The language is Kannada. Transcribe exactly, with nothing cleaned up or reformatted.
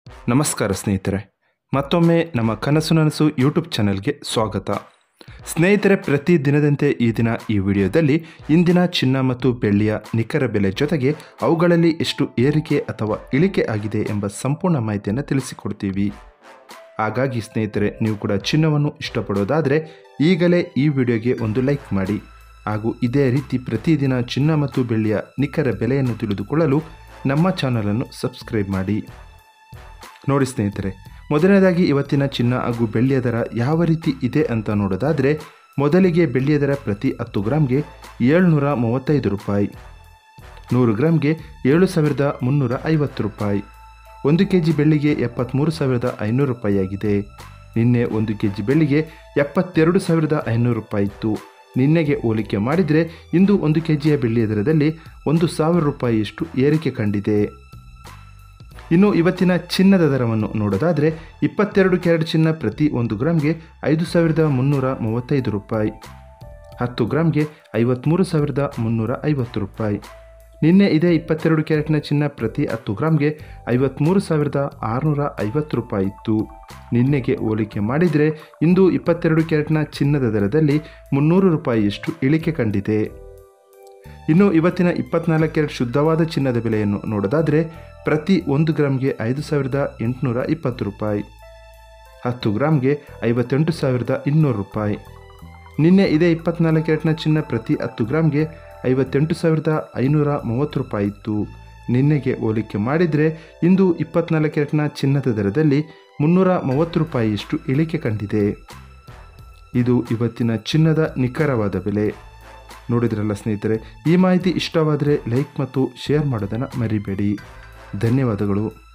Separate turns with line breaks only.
ನಮಸ್ಕಾರ ಸ್ನೇಹಿತರೆ, ಮತ್ತೊಮ್ಮೆ ನಮ್ಮ ಕನಸು ನನಸು ಯೂಟ್ಯೂಬ್ ಚಾನೆಲ್ಗೆ ಸ್ವಾಗತ. ಸ್ನೇಹಿತರೆ, ಪ್ರತಿ ದಿನದಂತೆ ಈ ದಿನ ಈ ವಿಡಿಯೋದಲ್ಲಿ ಇಂದಿನ ಚಿನ್ನ ಮತ್ತು ಬೆಳ್ಳಿಯ ನಿಖರ ಬೆಲೆ ಜೊತೆಗೆ ಅವುಗಳಲ್ಲಿ ಎಷ್ಟು ಏರಿಕೆ ಅಥವಾ ಇಳಿಕೆ ಆಗಿದೆ ಎಂಬ ಸಂಪೂರ್ಣ ಮಾಹಿತಿಯನ್ನು ತಿಳಿಸಿಕೊಡ್ತೀವಿ. ಹಾಗಾಗಿ ಸ್ನೇಹಿತರೆ, ನೀವು ಕೂಡ ಚಿನ್ನವನ್ನು ಇಷ್ಟಪಡೋದಾದರೆ ಈಗಲೇ ಈ ವಿಡಿಯೋಗೆ ಒಂದು ಲೈಕ್ ಮಾಡಿ. ಹಾಗೂ ಇದೇ ರೀತಿ ಪ್ರತಿದಿನ ಚಿನ್ನ ಮತ್ತು ಬೆಳ್ಳಿಯ ನಿಖರ ಬೆಲೆಯನ್ನು ತಿಳಿದುಕೊಳ್ಳಲು ನಮ್ಮ ಚಾನಲನ್ನು ಸಬ್ಸ್ಕ್ರೈಬ್ ಮಾಡಿ. ನೋಡಿ ಸ್ನೇಹಿತರೆ, ಮೊದಲನೇದಾಗಿ ಇವತ್ತಿನ ಚಿನ್ನ ಹಾಗೂ ಬೆಳ್ಳಿಯ ದರ ಯಾವ ರೀತಿ ಇದೆ ಅಂತ ನೋಡೋದಾದರೆ, ಮೊದಲಿಗೆ ಬೆಳ್ಳಿಯ ದರ ಪ್ರತಿ ಹತ್ತು ಗ್ರಾಮ್ಗೆ ಏಳ್ನೂರ ಮೂವತ್ತೈದು ರೂಪಾಯಿ, ನೂರು ಗ್ರಾಮ್ಗೆ ಏಳು ಸಾವಿರದ ಮುನ್ನೂರ ಐವತ್ತು ರೂಪಾಯಿ. ಒಂದು ಕೆ ಜಿ ಬೆಳ್ಳಿಗೆ ಎಪ್ಪತ್ತ್ಮೂರು ಸಾವಿರದ ಐನೂರು ರೂಪಾಯಿ ಆಗಿದೆ. ನಿನ್ನೆ ಒಂದು ಕೆ ಜಿ ಬೆಳ್ಳಿಗೆ ಎಪ್ಪತ್ತೆರಡು ಸಾವಿರದ ಐನೂರು ರೂಪಾಯಿ ಇತ್ತು. ನಿನ್ನೆಗೆ ಹೋಲಿಕೆ ಮಾಡಿದರೆ ಇಂದು ಒಂದು ಕೆ ಜಿಯ ಬೆಳ್ಳಿಯ ದರದಲ್ಲಿ ಒಂದು ಸಾವಿರ ರೂಪಾಯಿಯಷ್ಟು ಏರಿಕೆ ಕಂಡಿದೆ. ಇನ್ನು ಇವತ್ತಿನ ಚಿನ್ನದ ದರವನ್ನು ನೋಡೋದಾದರೆ, ಇಪ್ಪತ್ತೆರಡು ಕ್ಯಾರೆಟ್ ಚಿನ್ನ ಪ್ರತಿ ಒಂದು ಗ್ರಾಮ್ಗೆ ಐದು ಸಾವಿರದ ಮುನ್ನೂರ ಮೂವತ್ತೈದು ರೂಪಾಯಿ, ಹತ್ತು ಗ್ರಾಮ್ಗೆ ಐವತ್ತ್ಮೂರು ಸಾವಿರದ ಮುನ್ನೂರ ಐವತ್ತು ರೂಪಾಯಿ. ನಿನ್ನೆ ಇದೇ ಇಪ್ಪತ್ತೆರಡು ಕ್ಯಾರೆಟ್ನ ಚಿನ್ನ ಪ್ರತಿ ಹತ್ತು ಗ್ರಾಮ್ಗೆ ಐವತ್ತ್ಮೂರು ಸಾವಿರದ ಆರುನೂರ ಐವತ್ತು ರೂಪಾಯಿ ಇತ್ತು. ನಿನ್ನೆಗೆ ಹೋಲಿಕೆ ಮಾಡಿದರೆ ಇಂದು ಇಪ್ಪತ್ತೆರಡು ಕ್ಯಾರೆಟ್ನ ಚಿನ್ನದ ದರದಲ್ಲಿ ಮುನ್ನೂರು ರೂಪಾಯಿಯಷ್ಟು ಇಳಿಕೆ ಕಂಡಿದೆ. ಇನ್ನು ಇವತ್ತಿನ ಇಪ್ಪತ್ನಾಲ್ಕು ಕ್ಯಾರೆಟ್ ಶುದ್ಧವಾದ ಚಿನ್ನದ ಬೆಲೆಯನ್ನು ನೋಡೋದಾದರೆ, ಪ್ರತಿ ಒಂದು ಗ್ರಾಮ್ಗೆ ಐದು ಸಾವಿರದ ಎಂಟುನೂರ ಇಪ್ಪತ್ತು ರೂಪಾಯಿ, ಹತ್ತು ಗ್ರಾಮ್ಗೆ ಐವತ್ತೆಂಟು ಸಾವಿರದ ಇನ್ನೂರು ರೂಪಾಯಿ. ನಿನ್ನೆ ಇದೇ ಇಪ್ಪತ್ನಾಲ್ಕು ಕ್ಯಾರೆಟ್ನ ಚಿನ್ನ ಪ್ರತಿ ಹತ್ತು ಗ್ರಾಮ್ಗೆ ಐವತ್ತೆಂಟು ಸಾವಿರದ ಐನೂರ ಮೂವತ್ತು ರೂಪಾಯಿ ಇತ್ತು. ನಿನ್ನೆಗೆ ಹೋಲಿಕೆ ಮಾಡಿದರೆ ಇಂದು ಇಪ್ಪತ್ನಾಲ್ಕು ಕ್ಯಾರೆಟ್ನ ಚಿನ್ನದ ದರದಲ್ಲಿ ಮುನ್ನೂರ ಮೂವತ್ತು ರೂಪಾಯಿಯಷ್ಟು ಇಳಿಕೆ ಕಂಡಿದೆ. ಇದು ಇವತ್ತಿನ ಚಿನ್ನದ ನಿಖರವಾದ ಬೆಲೆ. ನೋಡಿದ್ರಲ್ಲ ಸ್ನೇಹಿತರೆ, ಈ ಮಾಹಿತಿ ಇಷ್ಟವಾದರೆ ಲೈಕ್ ಮತ್ತು ಶೇರ್ ಮಾಡೋದನ್ನು ಮರಿಬೇಡಿ. ಧನ್ಯವಾದಗಳು.